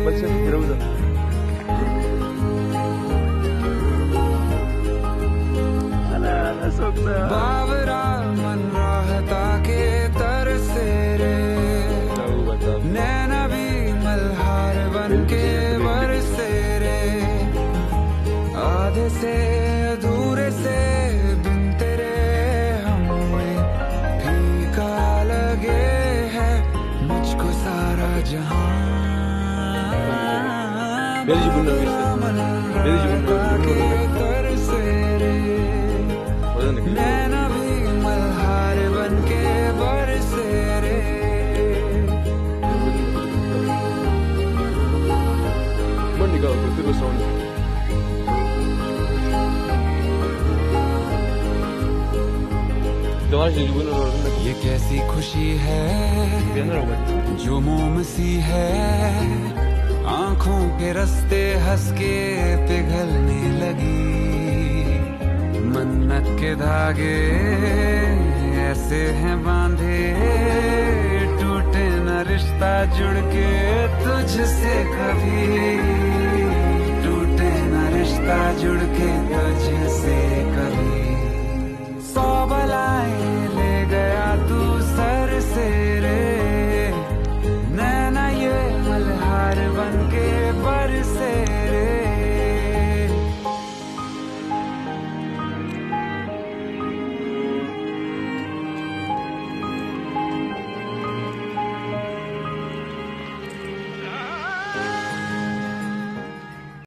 मच्छर फिरवू जा. बावरा मन राहता के तरसे रे, नैना भी मल्हार बन के बरसे रे, आधे से अधूरे से बिन तेरे हमें फीका लगे है मुझको सारा जहां. मन राहता के तरसे रे, नैना भी मल्हार बन के बरसे रे. ये कैसी खुशी है जो मोम सी है, आंखों के रास्ते हंस के पिघलने लगी. मन्नत के धागे ऐसे हैं बांधे, टूटे न रिश्ता जुड़ के तुझसे कभी, टूटे न रिश्ता जुड़ के तुझसे कभी. 100 बलाएं